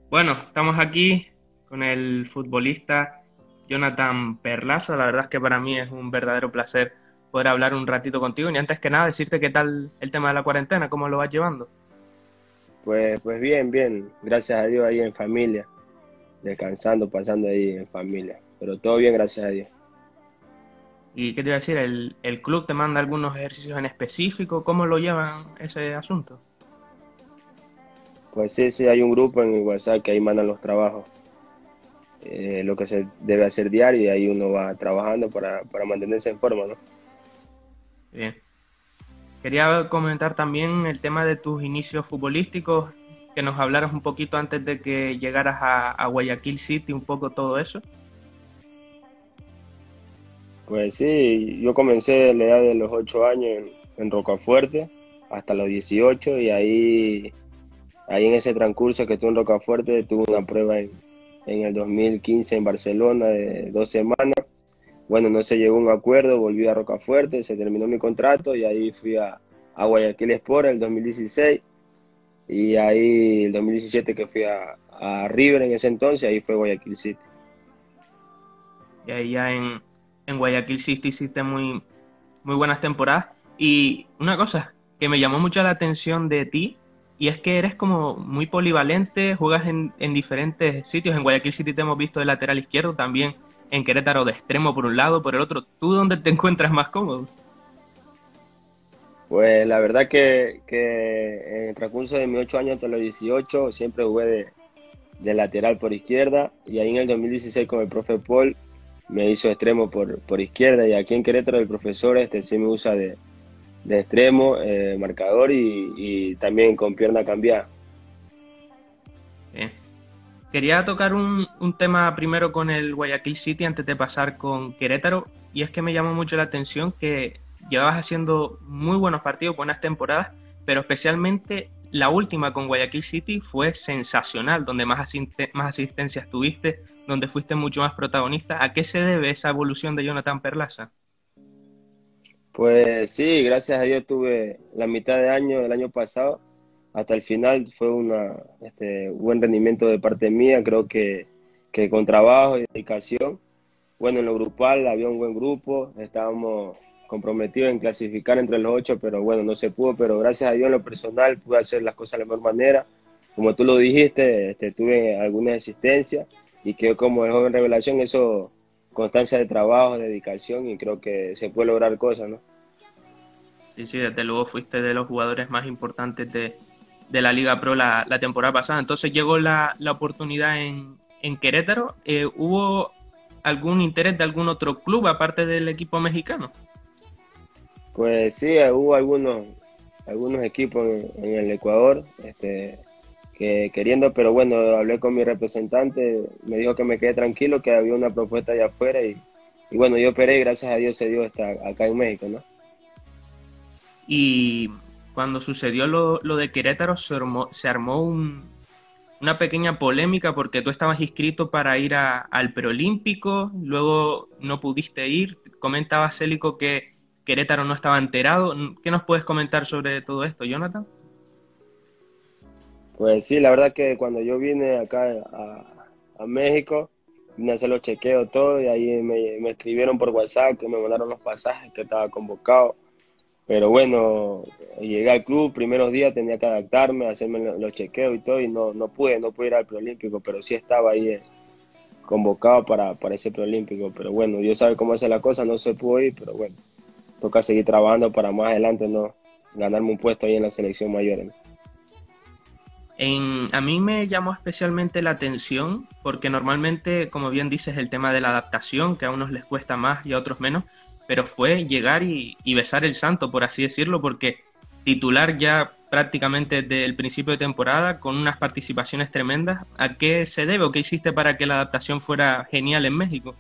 Bueno, estamos aquí con el futbolista Jonathan Perlaza. La verdad es que para mí es un verdadero placer poder hablar un ratito contigo. Y antes que nada, decirte qué tal el tema de la cuarentena, cómo lo vas llevando. Pues bien, bien, gracias a Dios ahí en familia, descansando, pasando ahí en familia, pero todo bien, gracias a Dios. ¿Y qué te iba a decir? ¿El club te manda algunos ejercicios en específico? ¿Cómo lo llevan ese asunto? Pues sí, sí, hay un grupo en el WhatsApp que ahí mandan los trabajos, lo que se debe hacer diario y ahí uno va trabajando para mantenerse en forma, ¿no? Bien. Quería comentar también el tema de tus inicios futbolísticos, que nos hablaras un poquito antes de que llegaras a Guayaquil City, un poco todo eso. Pues sí, yo comencé a la edad de los 8 años en Rocafuerte hasta los 18 y ahí en ese transcurso que estuve en Rocafuerte tuve una prueba en el 2015 en Barcelona de 2 semanas. Bueno, no se llegó a un acuerdo, volví a Rocafuerte, se terminó mi contrato y ahí fui a Guayaquil Sport el 2016 y ahí el 2017 que fui a River en ese entonces, ahí fue Guayaquil City. Y ahí ya en Guayaquil City hiciste muy buenas temporadas. Y una cosa que me llamó mucho la atención de ti, y es que eres como muy polivalente, juegas en diferentes sitios. En Guayaquil City te hemos visto de lateral izquierdo, también en Querétaro de extremo por un lado, por el otro. ¿Tú dónde te encuentras más cómodo? Pues la verdad que en el transcurso de mis 8 años hasta los 18 siempre jugué de lateral por izquierda y ahí en el 2016 con el profe Paul me hizo extremo por izquierda y aquí en Querétaro el profesor sí me usa de extremo, marcador y también con pierna cambiada. Eh, Quería tocar un tema primero con el Guayaquil City antes de pasar con Querétaro, y es que me llamó mucho la atención que llevabas haciendo muy buenos partidos, buenas temporadas, pero especialmente la última con Guayaquil City fue sensacional, donde más asistencias tuviste, donde fuiste mucho más protagonista. ¿A qué se debe esa evolución de Jonathan Perlaza? Pues sí, gracias a Dios tuve la mitad de año del año pasado hasta el final fue buen rendimiento de parte mía, creo que con trabajo y dedicación. Bueno, en lo grupal había un buen grupo, estábamos comprometidos en clasificar entre los 8, pero bueno, no se pudo, pero gracias a Dios en lo personal pude hacer las cosas de la mejor manera. Como tú lo dijiste, tuve algunas asistencias y que como el joven revelación, eso, constancia de trabajo, dedicación y creo que se puede lograr cosas, ¿no? Sí, sí, desde luego fuiste de los jugadores más importantes de la Liga Pro la temporada pasada. Entonces llegó la oportunidad en Querétaro. ¿Hubo algún interés de algún otro club aparte del equipo mexicano? Pues sí, hubo algunos equipos en el Ecuador que queriendo, pero bueno, hablé con mi representante, me dijo que me quede tranquilo, que había una propuesta allá afuera y bueno, yo operé y gracias a Dios se dio acá en México, ¿no? Y cuando sucedió lo de Querétaro se armó una pequeña polémica porque tú estabas inscrito para ir al preolímpico, luego no pudiste ir. Comentaba Célico que Querétaro no estaba enterado. ¿Qué nos puedes comentar sobre todo esto, Jonathan? Pues sí, la verdad que cuando yo vine acá a México, vine a hacer los chequeos todo y ahí me escribieron por WhatsApp que me mandaron los pasajes, que estaba convocado. Pero bueno, llegué al club, primeros días tenía que adaptarme, hacerme los chequeos y todo, y no pude ir al preolímpico, pero sí estaba ahí convocado para ese preolímpico. Pero bueno, Dios sabe cómo hace la cosa, no se pudo ir, pero bueno, toca seguir trabajando para más adelante no ganarme un puesto ahí en la selección mayor, ¿no? A mí me llamó especialmente la atención porque normalmente, como bien dices, el tema de la adaptación, que a unos les cuesta más y a otros menos, pero fue llegar y besar el santo, por así decirlo, porque titular ya prácticamente desde el principio de temporada, con unas participaciones tremendas, ¿a qué se debe o qué hiciste para que la adaptación fuera genial en México?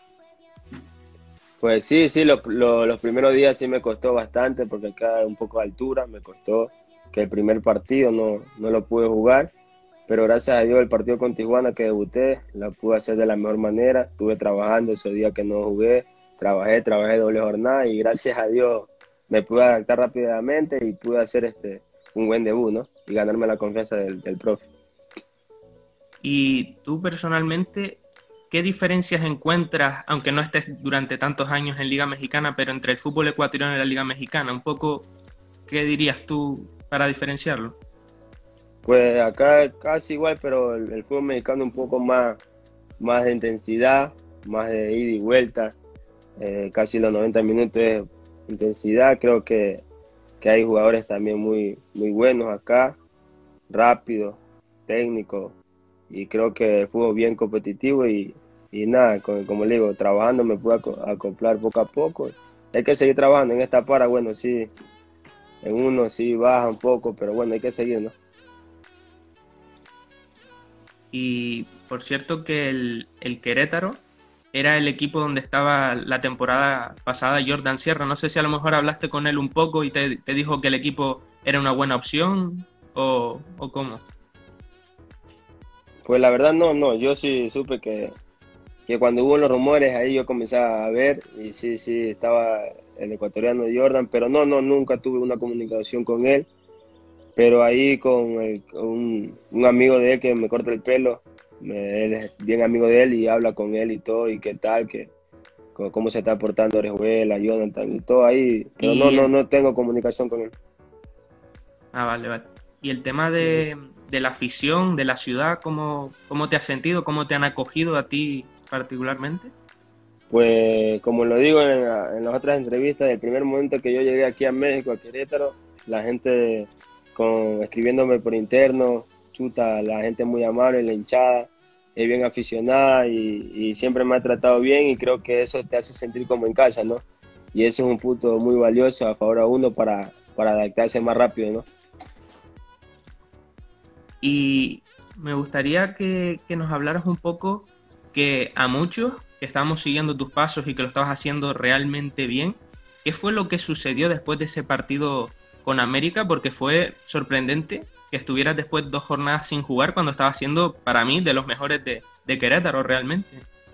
Pues sí, sí, los primeros días sí me costó bastante porque acá un poco de altura, me costó que el primer partido no lo pude jugar, pero gracias a Dios el partido con Tijuana que debuté, la pude hacer de la mejor manera, estuve trabajando ese día que no jugué, trabajé doble jornada y gracias a Dios me pude adaptar rápidamente y pude hacer un buen debut, ¿no? Y ganarme la confianza del profe. Y tú personalmente, ¿qué diferencias encuentras, aunque no estés durante tantos años en Liga Mexicana, pero entre el fútbol ecuatoriano y la Liga Mexicana? Un poco, ¿qué dirías tú para diferenciarlo? Pues acá casi igual, pero el fútbol mexicano un poco más de intensidad, más de ida y vuelta, casi los 90 minutos de intensidad. Creo que hay jugadores también muy buenos acá, rápidos, técnicos, y creo que el fútbol bien competitivo y nada, como le digo, trabajando me puedo acoplar poco a poco. Hay que seguir trabajando en esta para, bueno, sí, en uno sí baja un poco, pero bueno, hay que seguir, ¿no? Y por cierto que el Querétaro era el equipo donde estaba la temporada pasada Jordan Sierra. No sé si a lo mejor hablaste con él un poco y te dijo que el equipo era una buena opción o cómo. Pues la verdad no, yo sí supe que cuando hubo los rumores ahí yo comencé a ver y sí, estaba el ecuatoriano Jordan, pero nunca tuve una comunicación con él, pero ahí con un amigo de él que me corta el pelo, él es bien amigo de él y habla con él y todo, y qué tal, cómo se está portando Orejuela, Jonathan y todo ahí, pero Y el, no tengo comunicación con él. vale, vale. Y el tema Ujú. de la afición, de la ciudad, ¿cómo te has sentido? ¿Cómo te han acogido a ti particularmente? Pues como lo digo en las otras entrevistas, el primer momento que yo llegué aquí a México, a Querétaro, la gente escribiéndome por interno, chuta, la gente muy amable, la hinchada, es bien aficionada y siempre me ha tratado bien y creo que eso te hace sentir como en casa, ¿no? Y eso es un punto muy valioso a favor a uno para adaptarse más rápido, ¿no? Y me gustaría que nos hablaras un poco que a muchos que estamos siguiendo tus pasos y que lo estabas haciendo realmente bien, ¿qué fue lo que sucedió después de ese partido con América? Porque fue sorprendente que estuvieras después 2 jornadas sin jugar cuando estabas siendo, para mí, de los mejores de Querétaro realmente.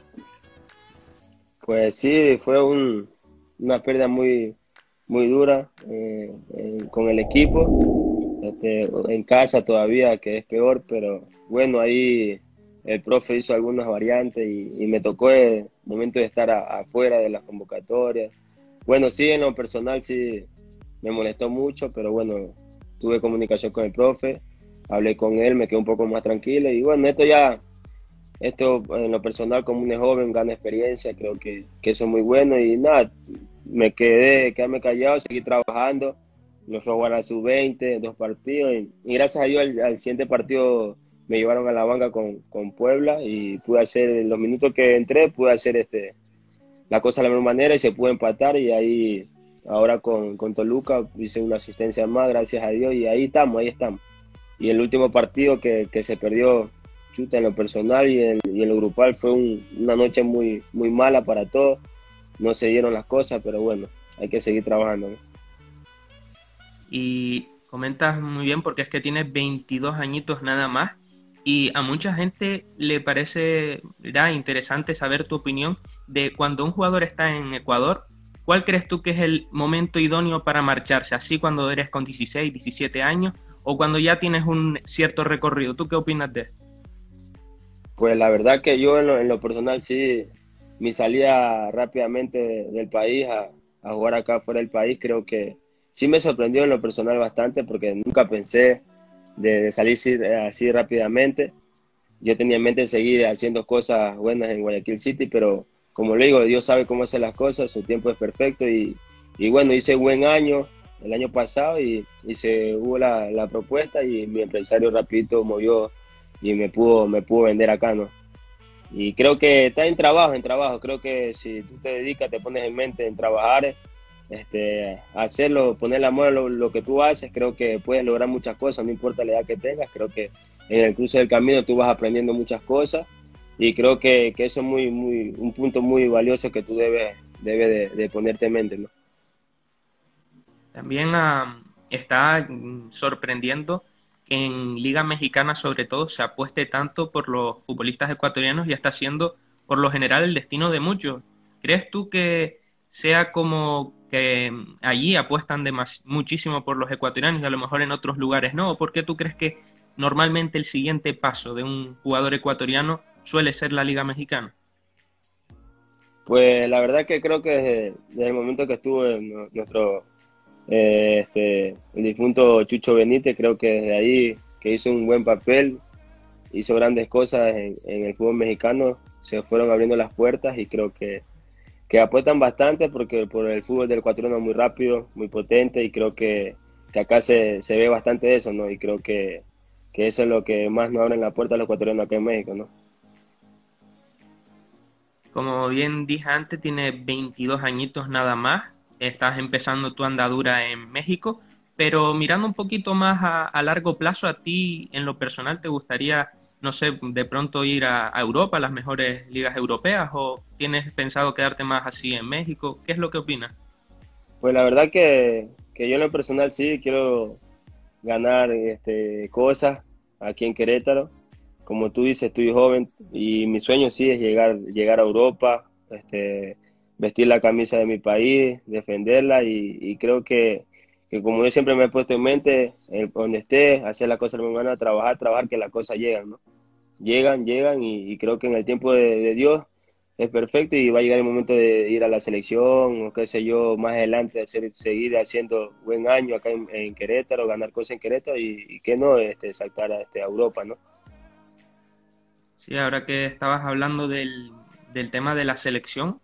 Pues sí, fue una pérdida muy dura con el equipo, en casa todavía, que es peor, pero bueno, ahí el profe hizo algunas variantes y me tocó el momento de estar afuera de las convocatorias. Bueno, sí, en lo personal sí me molestó mucho, pero bueno, tuve comunicación con el profe, hablé con él, me quedé un poco más tranquilo y bueno, esto en lo personal, como un joven, gana experiencia, creo que eso es muy bueno y nada, quedarme callado, seguir trabajando, nos fue a jugar a sub-20, 2 partidos y gracias a Dios al siguiente partido me llevaron a la banca con Puebla y pude hacer, los minutos que entré, pude hacer la cosa de la misma manera y se pudo empatar y ahí, ahora con Toluca hice una asistencia más, gracias a Dios y ahí estamos. Y el último partido que se perdió, chuta, en lo personal y en lo grupal fue una noche muy mala para todos. No se dieron las cosas, pero bueno, hay que seguir trabajando, ¿no? Y comentas muy bien porque es que tienes 22 añitos nada más y a mucha gente le parece interesante saber tu opinión de cuando un jugador está en Ecuador, ¿cuál crees tú que es el momento idóneo para marcharse? ¿Así cuando eres con 16, 17 años o cuando ya tienes un cierto recorrido? ¿Tú qué opinas de esto? Pues la verdad que yo en lo personal sí, mi salida rápidamente del país a jugar acá fuera del país, creo que sí me sorprendió en lo personal bastante porque nunca pensé de salir así rápidamente. Yo tenía en mente seguir haciendo cosas buenas en Guayaquil City, pero como le digo, Dios sabe cómo hacer las cosas, su tiempo es perfecto y bueno, hice buen año el año pasado y se hubo la propuesta y mi empresario rapidito movió y me pudo vender acá, ¿no? Y creo que está en trabajo, creo que si tú te dedicas, te pones en mente en trabajar, hacerlo, ponerle amor a lo que tú haces, creo que puedes lograr muchas cosas, no importa la edad que tengas, creo que en el cruce del camino tú vas aprendiendo muchas cosas y creo que eso es un punto muy valioso que tú debes de ponerte en mente, ¿no? También está sorprendiendo que en Liga Mexicana sobre todo se apueste tanto por los futbolistas ecuatorianos y está siendo por lo general el destino de muchos. ¿Crees tú que sea como que allí apuestan muchísimo por los ecuatorianos y a lo mejor en otros lugares no? ¿O por qué tú crees que normalmente el siguiente paso de un jugador ecuatoriano suele ser la Liga Mexicana. Pues la verdad que creo que desde el momento que estuvo nuestro el difunto Chucho Benítez, creo que desde ahí que hizo un buen papel, hizo grandes cosas en el fútbol mexicano, se fueron abriendo las puertas y creo que apuestan bastante porque por el fútbol del ecuatoriano es muy rápido, muy potente y creo que acá se ve bastante eso, ¿no? Y creo que eso es lo que más nos abre la puerta a los ecuatorianos acá en México, ¿no? Como bien dije antes, tienes 22 añitos nada más, estás empezando tu andadura en México, pero mirando un poquito más a largo plazo, ¿a ti en lo personal te gustaría, no sé, de pronto ir a Europa, a las mejores ligas europeas, o tienes pensado quedarte más así en México? ¿Qué es lo que opinas? Pues la verdad que yo en lo personal sí quiero ganar cosas aquí en Querétaro. Como tú dices, estoy joven y mi sueño sí es llegar a Europa, vestir la camisa de mi país, defenderla y creo que como yo siempre me he puesto en mente, donde esté, hacer las cosas de mi mano, trabajar, que las cosas llegan, ¿no? Llegan y creo que en el tiempo de Dios es perfecto y va a llegar el momento de ir a la selección o qué sé yo, más adelante seguir haciendo buen año acá en Querétaro, ganar cosas en Querétaro y que no, saltar a Europa, ¿no? Sí, ahora que estabas hablando del tema de la selección,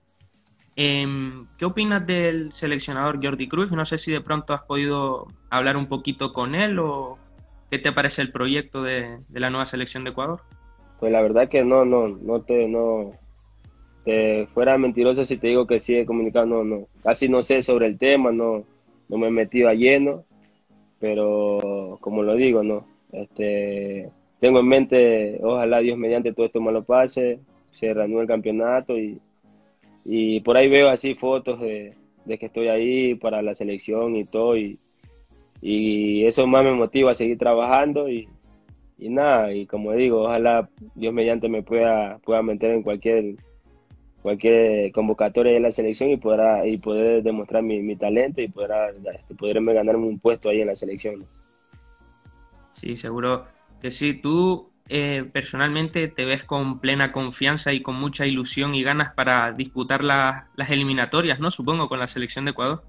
¿qué opinas del seleccionador Jordi Cruyff? No sé si de pronto has podido hablar un poquito con él o qué te parece el proyecto de la nueva selección de Ecuador. Pues la verdad que no te fuera mentiroso si te digo que sí he comunicado, casi no sé sobre el tema, no me he metido a lleno, pero como lo digo, no, tengo en mente, ojalá Dios mediante todo esto me lo pase, se reanude el campeonato y por ahí veo así fotos de que estoy ahí para la selección y todo y eso más me motiva a seguir trabajando y nada, y como digo, ojalá Dios mediante me pueda meter en cualquier convocatoria de la selección y poder demostrar mi talento y poderme ganarme un puesto ahí en la selección, ¿no? Sí, seguro que sí. ¿Tú personalmente te ves con plena confianza y con mucha ilusión y ganas para disputar las eliminatorias, ¿no? Supongo, con la selección de Ecuador.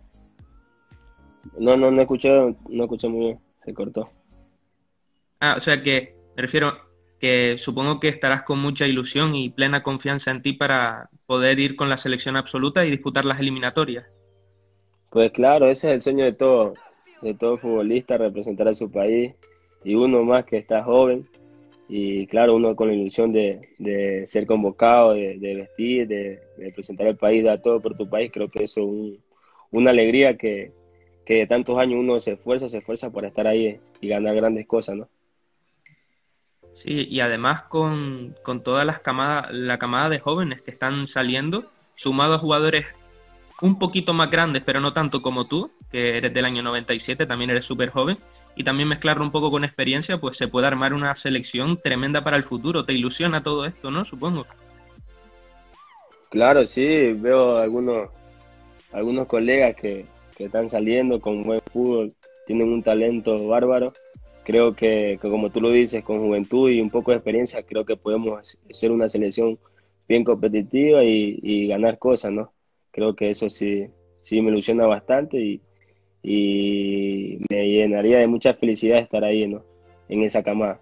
No escuché muy bien, se cortó. Ah, o sea que me refiero que supongo que estarás con mucha ilusión y plena confianza en ti para poder ir con la selección absoluta y disputar las eliminatorias. Pues claro, ese es el sueño de todo futbolista, representar a su país y uno más que está joven y claro, uno con la ilusión de ser convocado, de vestir, de representar al país, dar todo por tu país, creo que eso es una alegría que de tantos años uno se esfuerza para estar ahí y ganar grandes cosas, ¿no? Sí, y además con todas la camada de jóvenes que están saliendo, sumado a jugadores un poquito más grandes, pero no tanto como tú, que eres del año 97, también eres súper joven, y también mezclarlo un poco con experiencia, pues se puede armar una selección tremenda para el futuro. ¿Te ilusiona todo esto, no? Supongo. Claro, sí, veo algunos colegas que están saliendo con buen fútbol, tienen un talento bárbaro. Creo que como tú lo dices, con juventud y un poco de experiencia, creo que podemos ser una selección bien competitiva y ganar cosas, ¿no? Creo que eso sí me ilusiona bastante y me llenaría de mucha felicidad estar ahí, ¿no? En esa camada.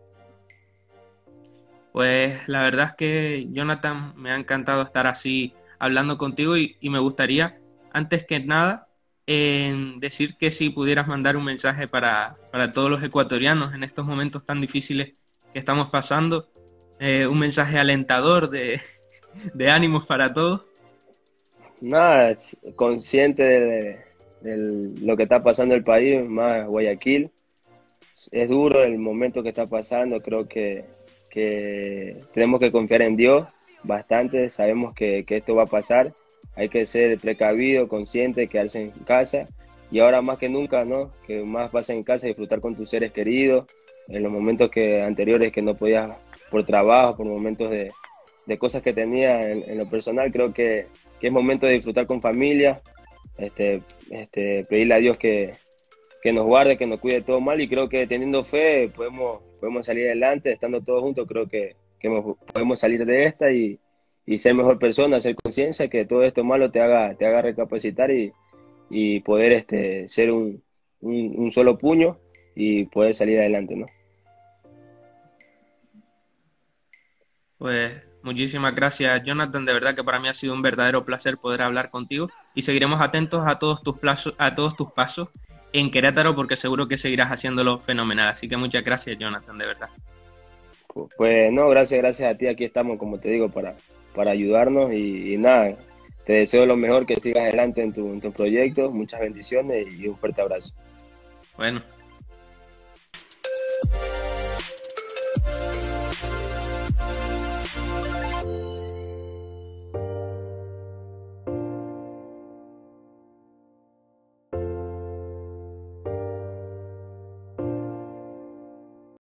Pues la verdad es que, Jonathan, me ha encantado estar así hablando contigo y me gustaría, antes que nada, decir que si pudieras mandar un mensaje para todos los ecuatorianos en estos momentos tan difíciles que estamos pasando, un mensaje alentador de ánimos para todos. Nada, consciente de lo que está pasando en el país, más Guayaquil. Es duro el momento que está pasando, creo que tenemos que confiar en Dios bastante, sabemos que esto va a pasar, hay que ser precavido, consciente, quedarse en casa y ahora más que nunca, ¿no? Que más pasa en casa, disfrutar con tus seres queridos, en los momentos anteriores que no podías por trabajo, por momentos de cosas que tenía en lo personal, creo que es momento de disfrutar con familia, pedirle a Dios que nos guarde, que nos cuide todo mal, y creo que teniendo fe podemos salir adelante, estando todos juntos, creo que podemos salir de esta y ser mejor persona, hacer conciencia, que todo esto malo te haga recapacitar y poder ser un solo puño y poder salir adelante, ¿no? Pues muchísimas gracias, Jonathan. De verdad que para mí ha sido un verdadero placer poder hablar contigo y seguiremos atentos a todos tus pasos en Querétaro porque seguro que seguirás haciéndolo fenomenal. Así que muchas gracias, Jonathan, de verdad. Pues no, gracias a ti, aquí estamos, como te digo, para ayudarnos y nada, te deseo lo mejor, que sigas adelante en tu proyecto, muchas bendiciones y un fuerte abrazo. Bueno.